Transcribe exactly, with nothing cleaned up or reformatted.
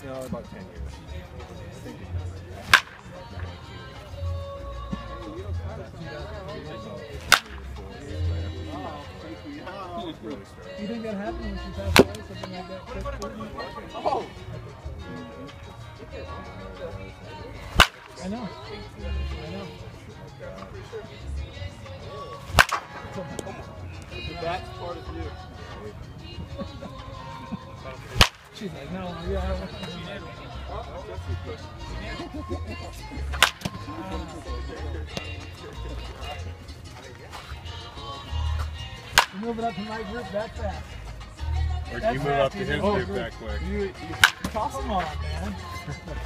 No, about ten years. Thank you. You think that happened when she passed away? Something like that? Oh! I know. I know. That's part of you. She's like, no, yeah, I don't want to. You move it up to my group that fast. Or do you move up to his group that quick? You, you toss them on, man.